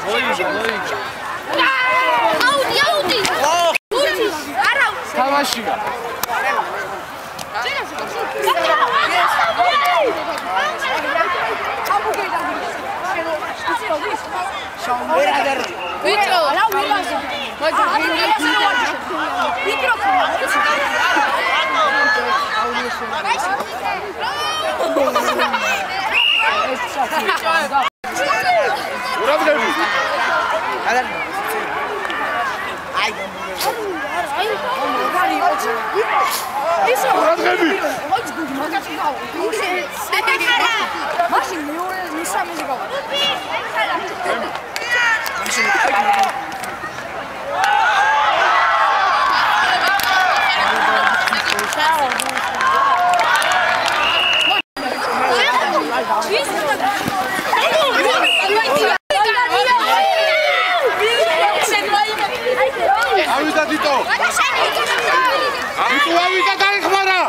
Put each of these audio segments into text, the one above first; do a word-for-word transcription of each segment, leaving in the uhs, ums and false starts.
აუდი, აუდი. არა, თამაშია. ვიტრო, რა ვიღაზა? მაგრამ მიკროფონი. ურაბლები. აი. აი. მაგარი ოჩი. ისო ურაბლები. ოჩი გუგ მაგაში გავა. მაშინ მეორე მესამეზე გავა. მაშინ ავიდა დიტო. დიტო ავიდა დაიხმარა.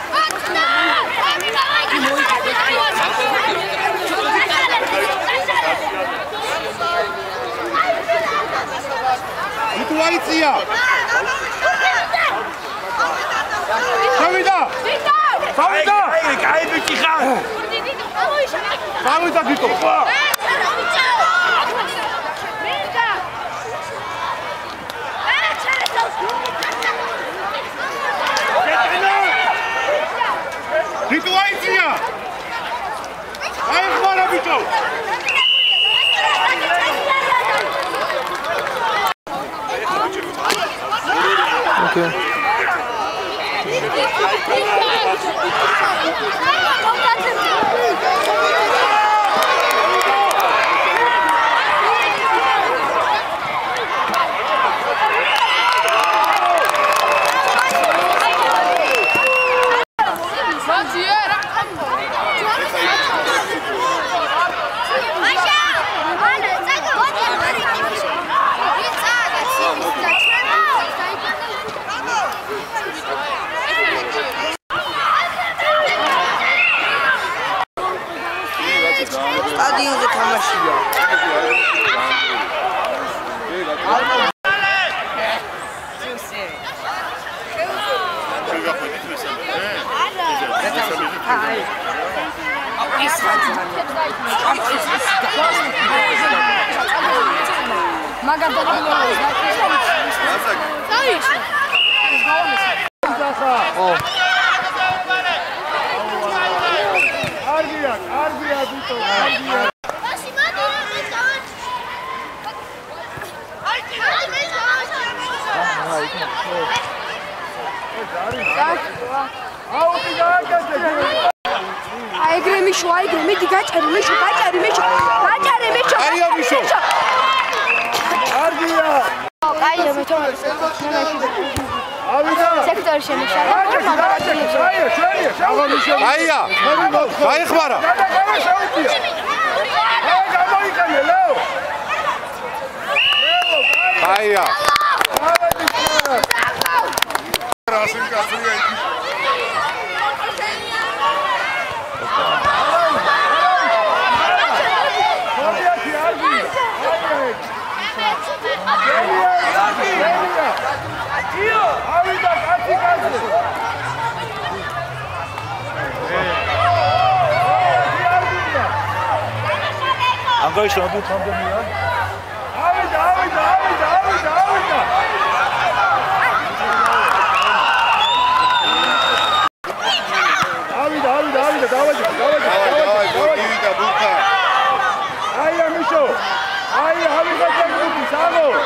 დიტო აიწია. გავიდა. გავიდა. აი, აი, ბიჭი ხარ. გავიდა დიტო. დიტო აიწია. აიხმარა ბიჭო. Okay. სტადიონზე თამაშია. კარგია, კარგია ბიტო, კარგია. აუდი გააკეთე. აიგრე მიშო, აიგრე, მიდი გაჭერი, მიშო, გაჭერი, მიშო. გაჭერი, მიშო. აია მიშო. კარგია. აია მეთონა. ავიდა. სექტორი შემიშალა. აია, ჩვენია, შავო მიშო. აია. გაიხმარა. გადა შეუწია. აი გამოიკანე, ლეო. აია. რასინ კაცია იგი. Anga işte bu pandemiya. Avida, avida, avida, avida, avida. Avida, avida, avida, davacı, davacı, davacı, davacı. Buka. Ayya Mişo. Ayya Havida Çakırdı, sağ ol.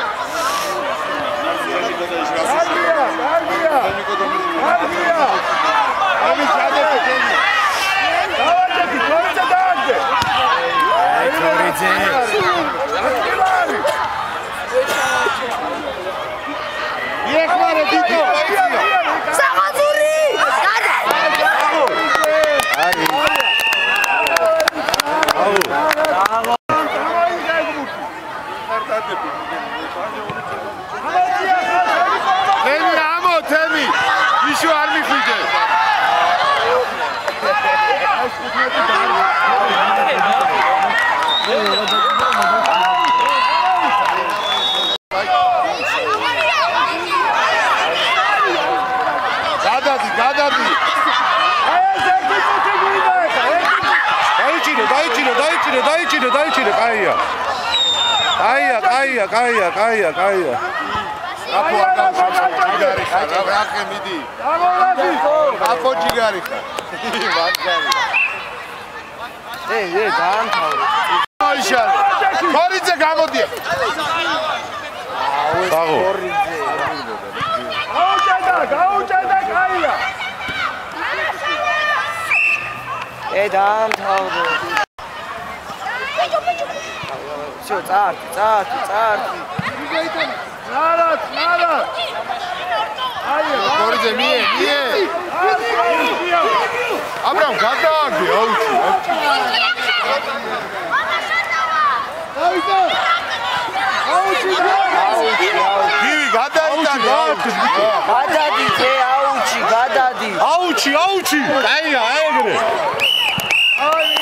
Kargiya, kargiya. Kargiya. Abi çadır çekildi. Davacı, davacı, davacı. Ay, კაია. კაია, კაია, კაია, კაია, კაია. აფო ჯიგარი ხარ, რახე მიდი. ამოლადი. აფო ჯიგარი ხარ. ვაგარი. ე, ე, დაამთავრე. აიშარ. ქორიძე გამოდია. აუ, ქორიძე. გაუჭედა, გაუჭედა კაია. ე, დაამთავრე. всё, წართ, წართ, წართ. ნარად, ნარად. აია, ქორიძე მიე, მიე. აბრამ გადააგე, აუჩი. დავიდა. აუჩი, აუჩი, აუჩი. გივი გადაიტანე, აუჩი. გადადი, ე, აუჩი, გადადი. აუჩი, აუჩი. კაია, აეგრე. აი